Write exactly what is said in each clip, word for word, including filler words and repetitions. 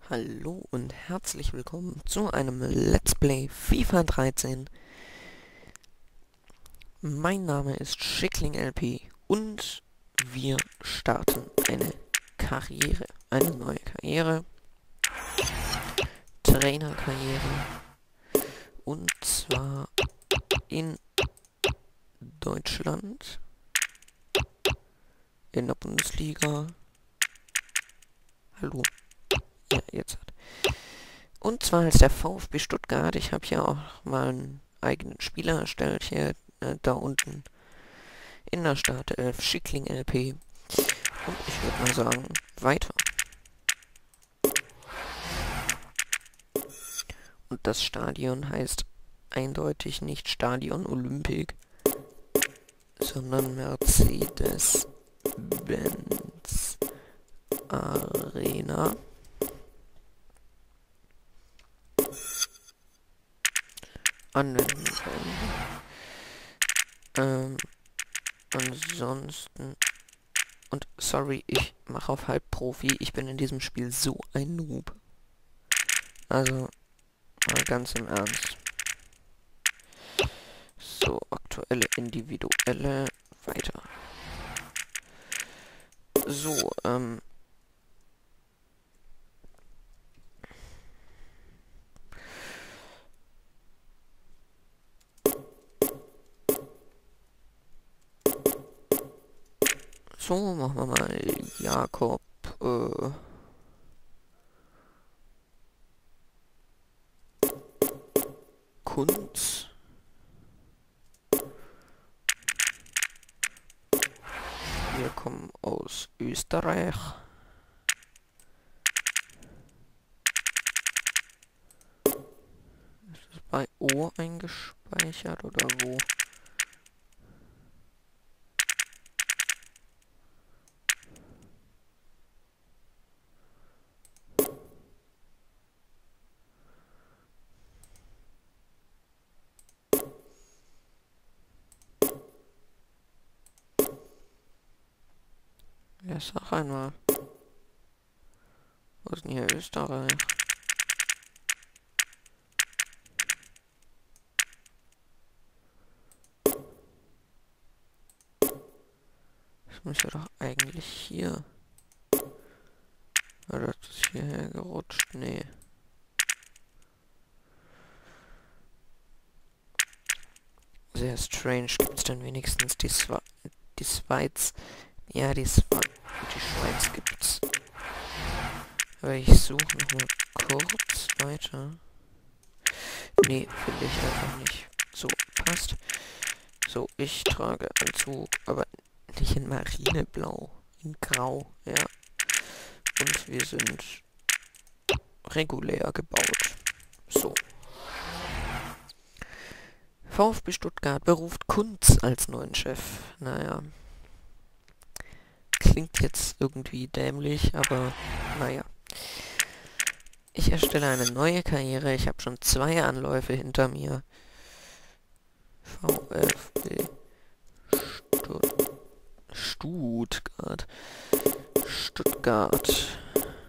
Hallo und herzlich willkommen zu einem Let's Play FIFA dreizehn. Mein Name ist Schickling L P und wir starten eine Karriere, eine neue Karriere, Trainerkarriere, und zwar in Deutschland, in der Bundesliga. Hallo, ja, jetzt hat. Und zwar als der VfB Stuttgart. Ich habe hier auch mal einen eigenen Spieler erstellt, hier äh, da unten in der Startelf, Schickling L P. Und ich würde mal sagen, weiter. Und das Stadion heißt eindeutig nicht Stadion Olympic, sondern Mercedes-Benz Arena. Anwenden können. Ähm, ansonsten... Und sorry, ich mache auf Halbprofi. Ich bin in diesem Spiel so ein Noob. Also, mal ganz im Ernst. So, aktuelle, individuelle, weiter. So, ähm... So, machen wir mal Jakob, äh... Kunz. Wir kommen aus Österreich. Ist das bei O eingespeichert oder wo? Ja, sag einmal. Wo ist denn hier Österreich? Das müsste doch eigentlich hier. Oder ist das hierher gerutscht? Nee. Sehr strange. Gibt's denn wenigstens die, Swa die Schweiz? Ja, die, Swa die Schweiz gibt's. Aber ich suche nochmal kurz weiter. Nee, finde ich einfach nicht. So, passt. So, ich trage Anzug, aber nicht in Marineblau. In Grau, ja. Und wir sind regulär gebaut. So. VfB Stuttgart beruft Kunz als neuen Chef. Naja. Klingt jetzt irgendwie dämlich, aber naja. Ich erstelle eine neue Karriere. Ich habe schon zwei Anläufe hinter mir. VfB Stutt Stuttgart. Stuttgart.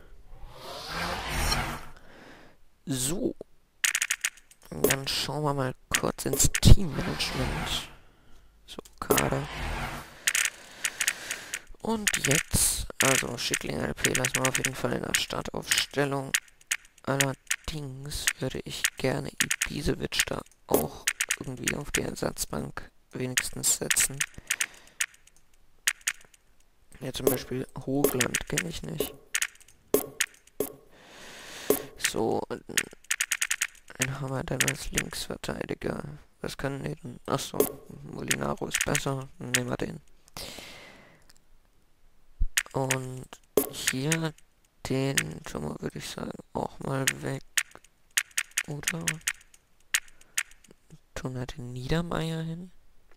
So. Dann schauen wir mal kurz ins Teammanagement. So, Kader. Und jetzt, also Schickling L P lassen wir auf jeden Fall in der Startaufstellung. Allerdings würde ich gerne Ibisevic da auch irgendwie auf die Ersatzbank wenigstens setzen. Ja, zum Beispiel Hoogland kenne ich nicht. So, einen haben wir dann als Linksverteidiger. Was können die denn? Achso, Molinaro ist besser. Nehmen wir den. Und hier den schon mal, würde ich sagen, auch mal weg. Oder tun wir den Niedermeier hin?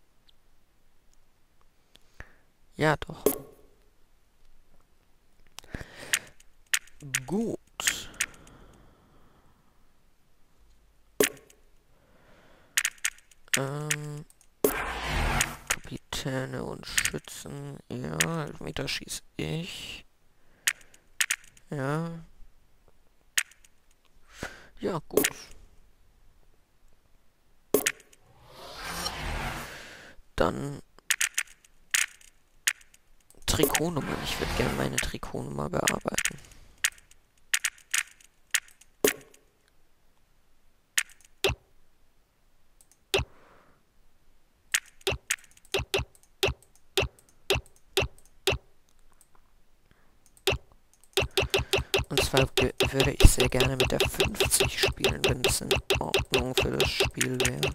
Ja, doch. Gut. Ähm, Kapitäne und Schützen. Ja, Elfmeter schieß ich. Ja. Ja, gut. Dann Trikotnummern. Ich würde gerne meine Trikotnummer bearbeiten. Und zwar würde ich sehr gerne mit der fünfzig spielen, wenn es in Ordnung für das Spiel wäre.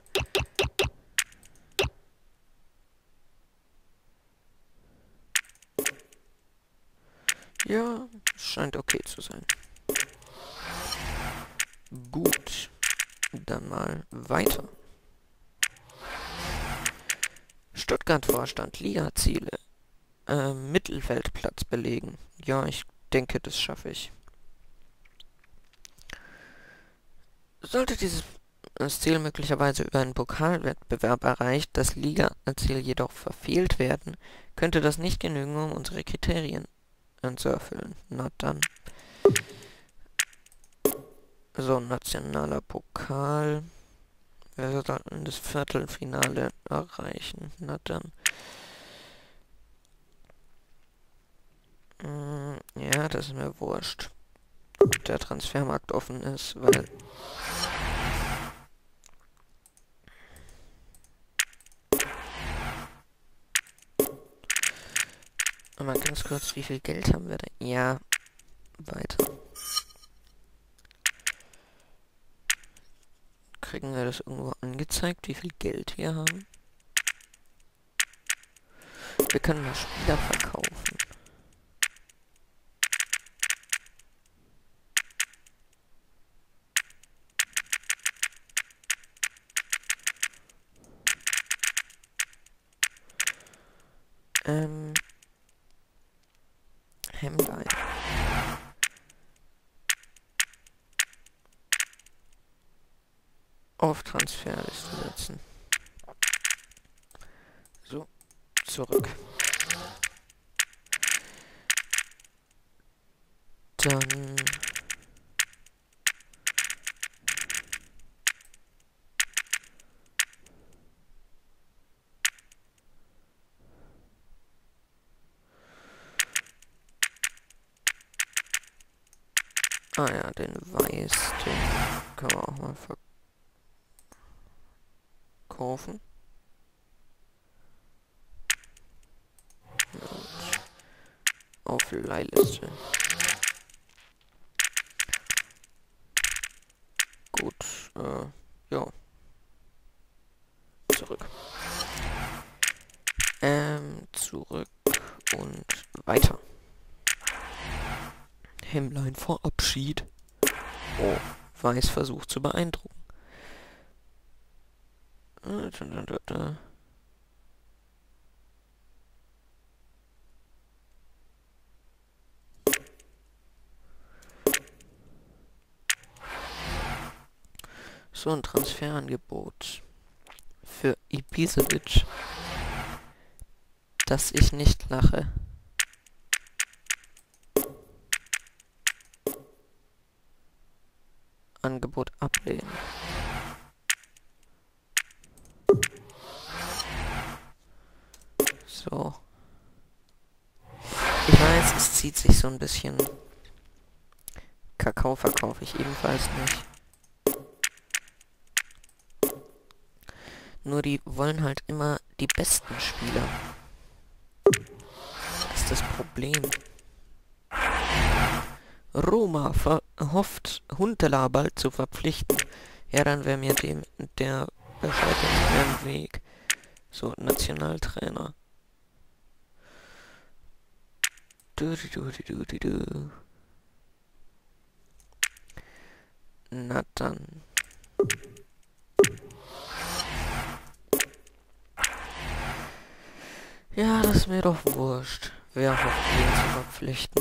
Ja, scheint okay zu sein. Gut, dann mal weiter. Stuttgart-Vorstand, Liga-Ziele. Äh, Mittelfeldplatz belegen. Ja, ich denke, das schaffe ich. Sollte dieses Ziel möglicherweise über einen Pokalwettbewerb erreicht, das Liga-Ziel jedoch verfehlt werden, könnte das nicht genügen, um unsere Kriterien zu erfüllen. Na dann. So, nationaler Pokal. Wir sollten das Viertelfinale erreichen. Na dann. Mm, ja, das ist mir wurscht. Ob der Transfermarkt offen ist, weil... Mal ganz kurz, wie viel Geld haben wir da? Ja, weiter. Kriegen wir das irgendwo angezeigt, wie viel Geld wir haben? Wir können mal Spieler verkaufen. Ähm... Hemlein. Auf Transferliste setzen. So, zurück. Dann... Ah ja, den Weiß, den können wir auch mal verkaufen. Und auf Leihliste. Gut, äh, ja. Zurück. Ähm, zurück und weiter. Hemlein vor Abschied. Oh, Weiß versucht zu beeindrucken. Äh, da, da, da, da. So ein Transferangebot für Ibisevic, dass ich nicht lache. Angebot ablehnen. So. Ich weiß, es zieht sich so ein bisschen. Kakao verkaufe ich ebenfalls nicht. Nur die wollen halt immer die besten Spieler. Das ist das Problem. Roma verhofft, Huntelaar bald zu verpflichten. Ja, dann wäre mir dem der Bescheid nicht mehr im Weg. So, Nationaltrainer. Du, du, du, du, du, du. Na dann. Ja, das ist mir doch wurscht. Wer hofft, ihn zu verpflichten?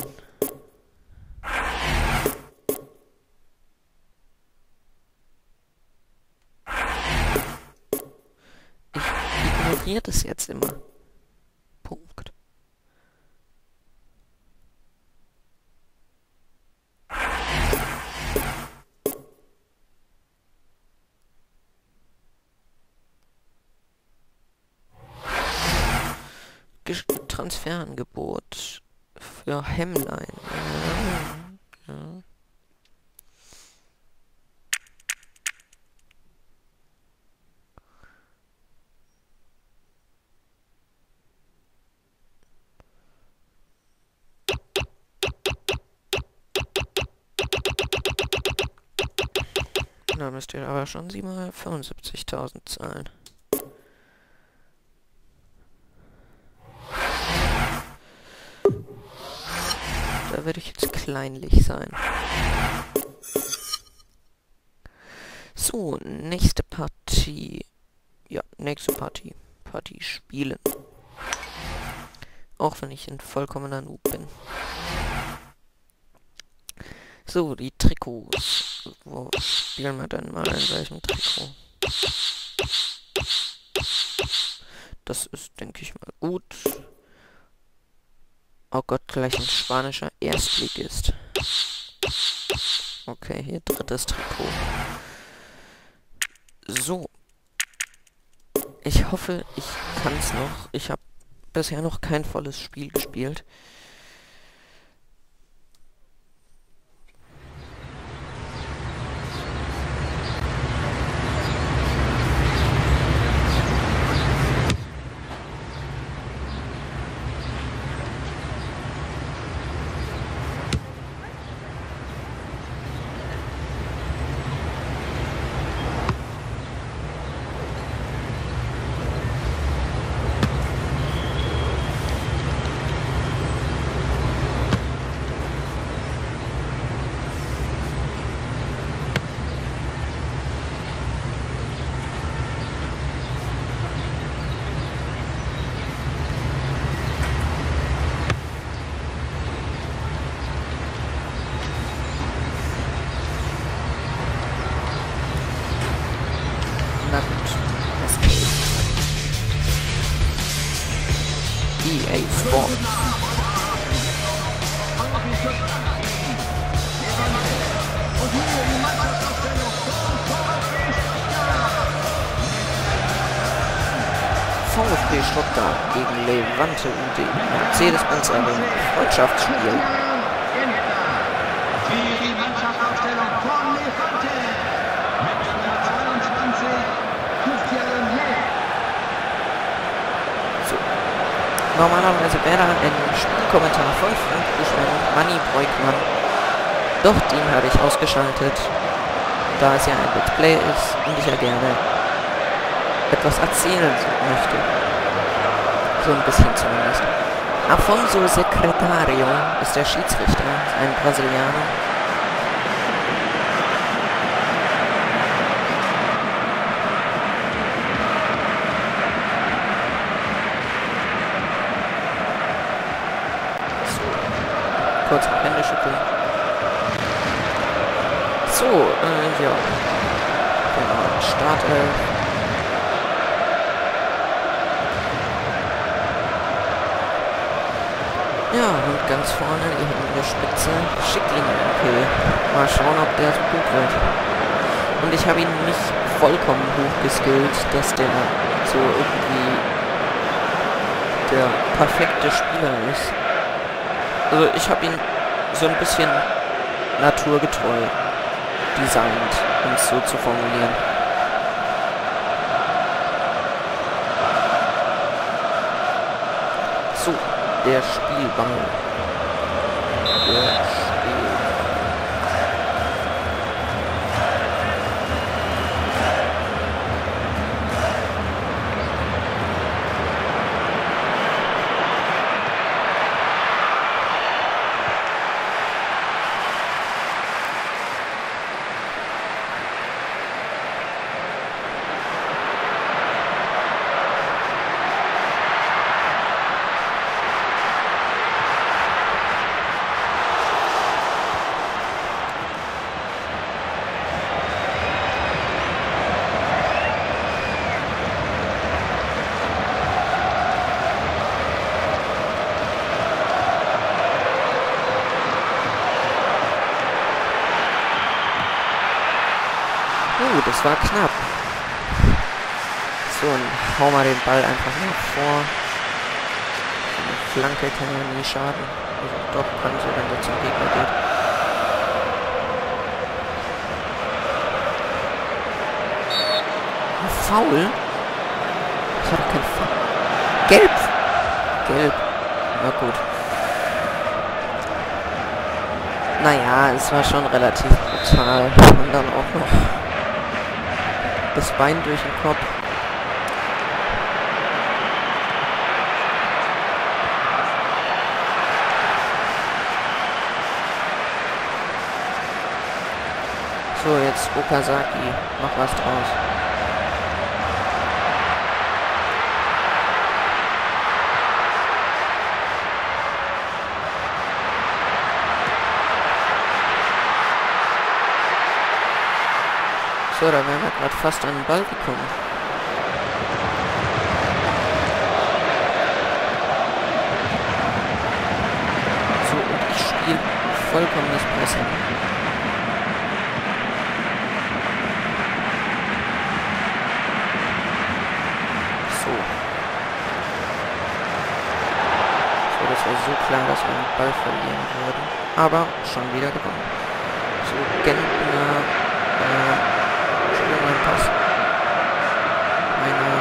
Ich ignoriere das jetzt immer. Punkt. Gesch Transferangebot für Hemline. Ja. Ja. Da müsst ihr aber schon siebenhundertfünfundsiebzigtausend zahlen. Da werde ich jetzt kleinlich sein. So, nächste Partie. Ja, nächste Partie. Partie spielen. Auch wenn ich ein vollkommener Noob bin. So, die Trikots. Wo spielen wir denn mal in welchem Trikot? Das ist, denke ich mal, gut. Oh Gott, gleich ein spanischer Erstligist. Okay, hier drittes Trikot. So. Ich hoffe, ich kann es noch. Ich habe bisher noch kein volles Spiel gespielt. Na gut, es geht. E A Sports. VfB Stuttgart gegen Levante U D. Mercedes-Benz Arena. Freundschaftsspiel. Die Mannschaftsaufstellung von Levante. Mit der Nummer zweiundzwanzig, Christian Leh. So. Normalerweise wäre da ein Spielkommentar von Frank Buschmann und Manni Breukmann. Doch den habe ich ausgeschaltet, da es ja ein Let's Play ist und ich ja gerne etwas erzählen möchte. So ein bisschen zumindest. Afonso Secretario ist der Schiedsrichter, ein Brasilianer. So. Kurz mal Hände schütteln. So, äh, ja. Genau, Startelf. Ja, und ganz vorne hier in der Spitze Schickling M P. Mal schauen, ob der so gut wird. Und ich habe ihn nicht vollkommen hochgeskillt, dass der so irgendwie der perfekte Spieler ist. Also ich habe ihn so ein bisschen naturgetreu designt, um es so zu formulieren. So. Der Spielball. Der Spiel. Uh, das war knapp. So, und hau mal den Ball einfach nach vor. Flanke kann ja nie schaden. Also doch, kann sie, wenn der zum Gegner geht. Ein Foul? Das war doch kein Foul. Gelb! Gelb. Na gut. Naja, es war schon relativ brutal. Und dann auch noch das Bein durch den Kopf. So, jetzt Okazaki. Mach was draus. So, da wären wir gerade fast an den Ball gekommen. So, und ich spiele vollkommenes Pressing. So. So, das war so klar, dass wir den Ball verlieren würden. Aber schon wieder gewonnen. So, Gentner, äh, mein Pass. Eine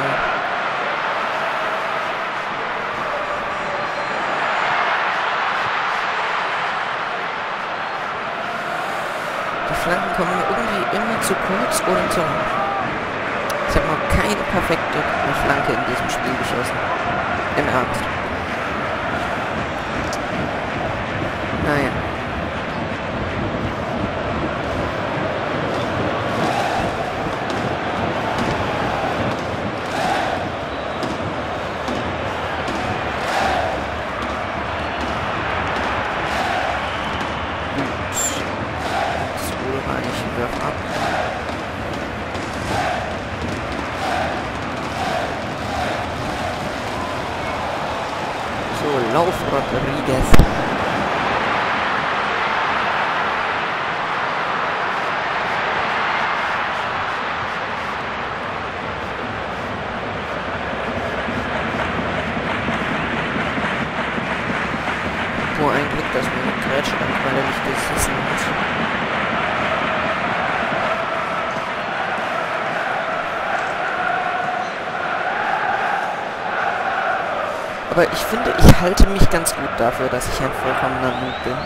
Die Flanken kommen mir irgendwie immer zu kurz oder zu lang. Ich habe noch keine perfekte Flanke in diesem Spiel geschossen. Im Ernst. Naja. Lauf Rodriguez. Nur ein Glück, dass mir eine Grätsche dann gerade nicht gesessen hat. Aber ich finde, ich halte mich ganz gut dafür, dass ich ein vollkommener Noob bin.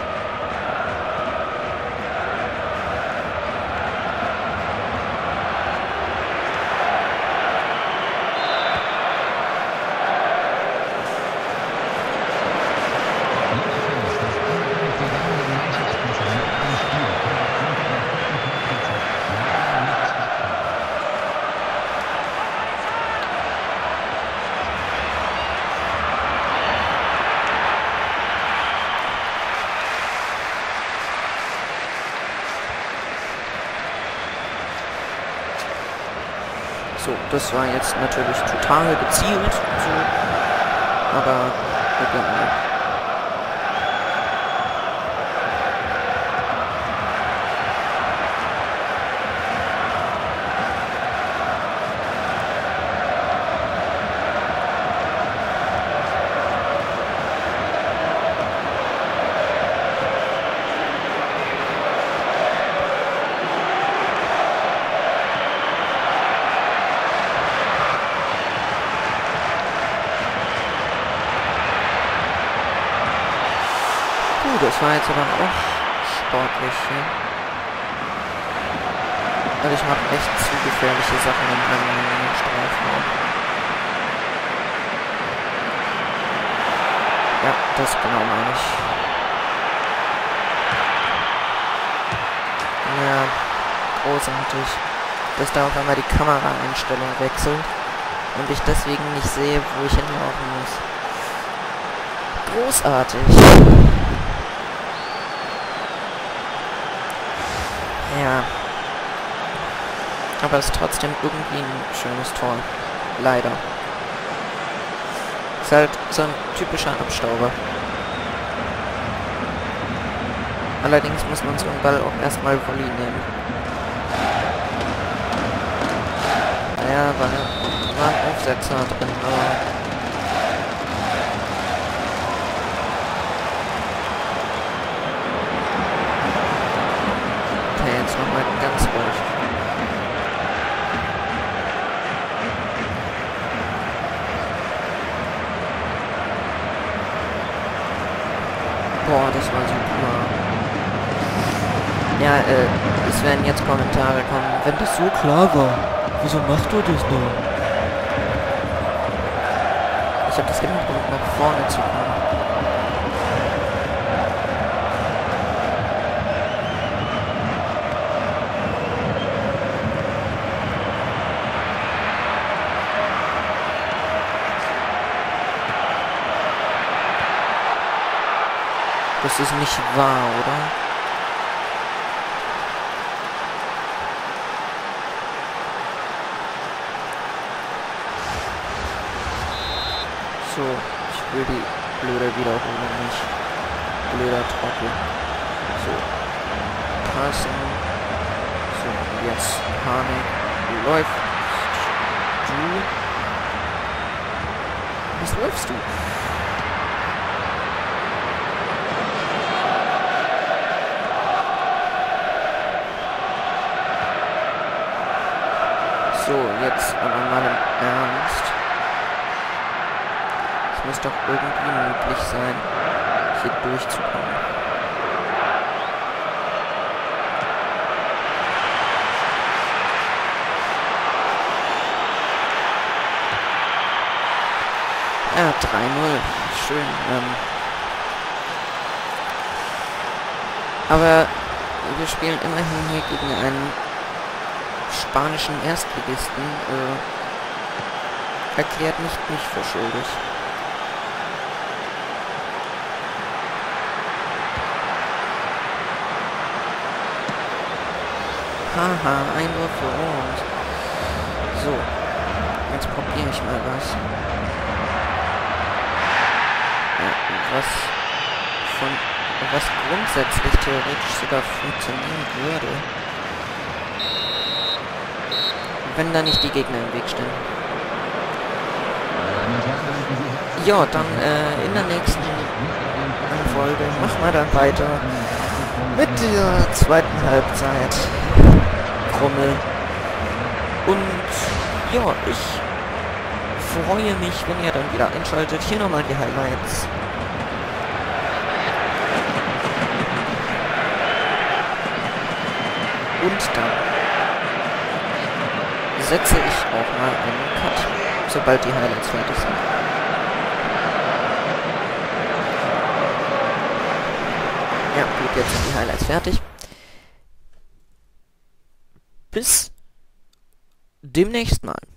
So, das war jetzt natürlich total gezielt, so, aber egal. Das war jetzt aber auch sportlich hier. Also ich mache echt zu gefährliche Sachen in meinem Strafraum. Ja, das genau meine ich. Ja, großartig. Dass da auf einmal die Kameraeinstellung wechselt und ich deswegen nicht sehe, wo ich hinlaufen muss. Großartig. Ja. Aber es ist trotzdem irgendwie ein schönes Tor. Leider. Ist halt so ein typischer Abstauber. Allerdings muss man so einen Ball auch erstmal Volley nehmen. Naja, war, war ein Aufsetzer drin, aber... mal ganz ruhig. Boah, das war super. Ja, äh, es werden jetzt Kommentare kommen. Wenn das so klar war, wieso macht du das noch? Ich habe das gemacht, um nach vorne zu kommen. Das ist nicht wahr, oder? So, ich will die blöde Wiederholung nicht. Blöder Trottel. So. Passen. So, jetzt Panik. Läuft. Du. Was läufst du? So, jetzt aber mal im Ernst. Es muss doch irgendwie möglich sein, hier durchzukommen. Ja, drei null. Schön. Ähm. Aber wir spielen immerhin hier gegen einen spanischen Erstligisten, äh, erklärt nicht mich für schuldig. Haha, Einwurf für uns. So, jetzt probiere ich mal was. Ja, was von, was grundsätzlich theoretisch sogar funktionieren würde. Wenn da nicht die Gegner im Weg stehen. Ja, dann äh, in der nächsten Folge machen wir dann weiter mit der zweiten Halbzeit. Krummel. Und ja, ich freue mich, wenn ihr dann wieder einschaltet. Hier nochmal die Highlights. Und dann setze ich auch mal einen Cut, sobald die Highlights fertig sind. Ja, gut, jetzt sind die Highlights fertig. Bis demnächst mal.